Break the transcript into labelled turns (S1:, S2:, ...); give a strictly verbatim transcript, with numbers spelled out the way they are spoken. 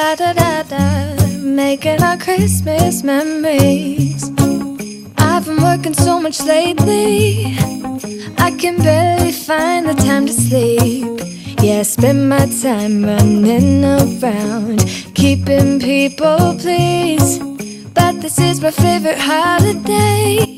S1: da da da da, making our Christmas memories. I've been working so much lately, I can barely find the time to sleep. Yeah, I spend my time running around, keeping people pleased. But this is my favorite holiday.